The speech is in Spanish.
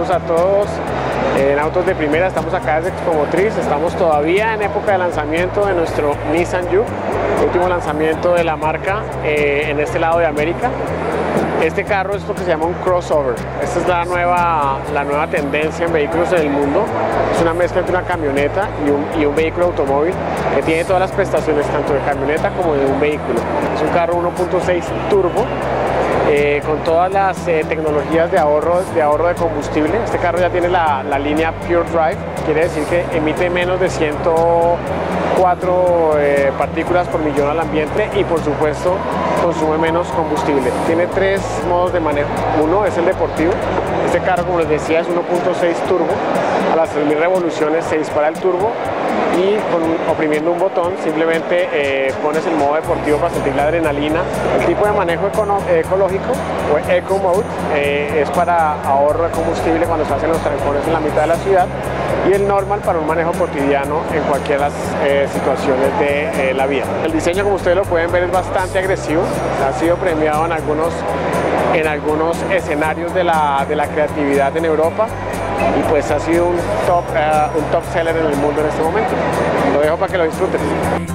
Saludos a todos en Autos de Primera. Estamos acá desde Expomotriz. Estamos todavía en época de lanzamiento de nuestro Nissan Juke, el último lanzamiento de la marca en este lado de América. Este carro es lo que se llama un crossover. Esta es la nueva tendencia en vehículos del mundo. Es una mezcla entre una camioneta y un vehículo automóvil que tiene todas las prestaciones tanto de camioneta como de un vehículo. Es un carro 1.6 turbo con todas las tecnologías de ahorro de combustible. Este carro ya tiene la línea Pure Drive, quiere decir que emite menos de 104 partículas por millón al ambiente y por supuesto consume menos combustible. Tiene tres modos de manejo. Uno es el deportivo. Este carro, como les decía, es 1.6 turbo. A las 3000 revoluciones se dispara el turbo y oprimiendo un botón simplemente pones el modo deportivo para sentir la adrenalina. El tipo de manejo ecológico o Eco Mode es para ahorro de combustible cuando se hacen los trancones en la mitad de la ciudad, y el normal para un manejo cotidiano en cualquiera de las situaciones de la vía. El diseño, como ustedes lo pueden ver, es bastante agresivo. Ha sido premiado en algunos escenarios de la creatividad en Europa, y pues ha sido un top seller en el mundo en este momento. Lo dejo para que lo disfruten.